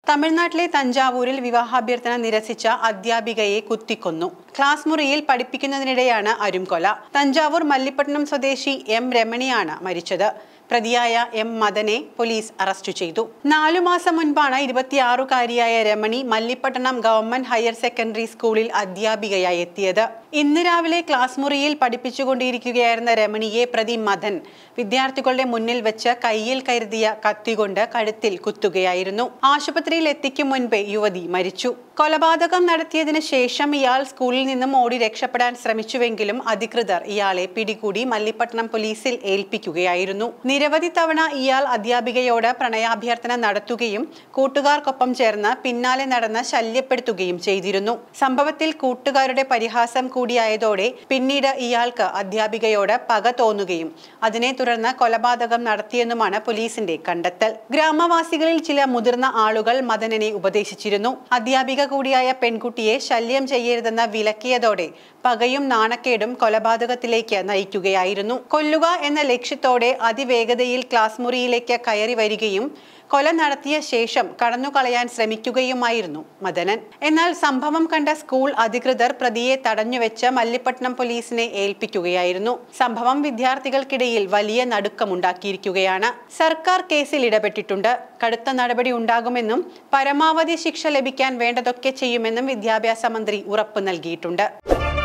തമിഴ്നാട്ടിലെ തഞ്ചാവൂരിൽ വിവാഹാഭ്യർത്ഥന നിരസിച്ച അധ്യാപികയെ കുത്തിക്കൊന്നു. ക്ലാസ് മുറിയിൽ പഠിപ്പിക്കുന്നതിനിടെയാണ് അരുംകൊല. തഞ്ചാവൂർ മല്ലിപ്പട്ടണം സ്വദേശി എം രമണിയാണ് മരിച്ചത്. പ്രതിയായ എം മദനെ പോലീസ് അറസ്റ്റ് ചെയ്തു. 4 മാസം മുൻപാണ് 26-കാരിയായ Ramani Mallipattanam government higher secondary സ്കൂളിൽ അധ്യാപികയായി എത്തിയത്. ഇന്ന് രാവിലെ ക്ലാസ് മുറിയിൽ പഠിപ്പിച്ചുകൊണ്ടിരിക്കുകയായിരുന്ന രമണിയെ പ്രതി മദൻ വിദ്യാർത്ഥികളുടെ മുന്നിൽ വെച്ച് കയ്യിൽ കരുതിയ കത്തികൊണ്ട് കഴുത്തിൽ കുത്തുകയായിരുന്നു. ആശുപത്രിയിൽ എത്തിക്കും മുൻപേ യുവതി മരിച്ചു. കൊലപാതകം നടത്തിയതിനു ശേഷം ഇയാൾ സ്കൂളിൽ നിന്നും ഓടി രക്ഷപ്പെടാൻ ശ്രമിച്ചുവെങ്കിലും അധികൃതർ ഇയാളെ പിടികൂടി മല്ലിപ്പട്ടണം പോലീസിൽ ഏൽപ്പിക്കുകയായിരുന്നു. നിരവധി തവണ ഇയാൾ അധ്യാപികയോട് പ്രണയാഭ്യർത്ഥന നടത്തുകയും കൂട്ടുകാർക്കൊപ്പം ചേർന്ന് പിന്നാലെ നടന്ന് ശല്യപ്പെടുത്തുകയും ചെയ്തിരുന്നു. സംഭവത്തിൽ കൂട്ടുകാരുടെ പരിഹാസം കൂടിയായതോടെ പിന്നീട് ഇയാൾക്ക് അധ്യാപികയോട് പക തോന്നുകയും അതിനെ തുടർന്ന് കൊലപാതകം നടത്തിയെന്നുമാണ് പോലീസിന്റെ കണ്ടെത്തൽ. ഗ്രാമവാസികളിൽ ചില മുതിർന്ന ആളുകൾ മദനനെ ഉപദേശിച്ചിരുന്നു. അധ്യാപിക കൂടിയായ പെൺകുട്ടിയെ ശല്യം ചെയ്യരുതെന്ന് വിലക്കിയതോടെ പകയും നാണക്കേടും കൊലപാതകത്തിലേക്ക് നയിക്കുകയായിരുന്നു. കൊല്ലുക എന്ന ലക്ഷ്യത്തോടെ അതിവേഗതയിൽ ക്ലാസ് മുറിയിലേക്ക് കയറി വരികയും കൊല നടത്തിയ ശേഷം കടന്നുകളയാൻ ശ്രമിക്കുകയുമായിരുന്നു മദനൻ. എന്നാൽ സംഭവം കണ്ട സ്കൂൾ അധികൃതർ പ്രതിയെ തടഞ്ഞുവെച്ച് മല്ലിപ്പട്ടണം പോലീസിനെ ഏൽപ്പിക്കുകയായിരുന്നു. സംഭവം വിദ്യാർത്ഥികൾക്കിടയിൽ വലിയ നടുക്കമുണ്ടാക്കിയിരിക്കുകയാണ്. സർക്കാർ കേസിൽ ഇടപെട്ടിട്ടുണ്ട്. കടുത്ത നടപടി ഉണ്ടാകുമെന്നും പരമാവധി ശിക്ഷ ലഭിക്കാൻ വേണ്ടതൊക്കെ ചെയ്യുമെന്നും വിദ്യാഭ്യാസ മന്ത്രി ഉറപ്പു നൽകിയിട്ടുണ്ട്.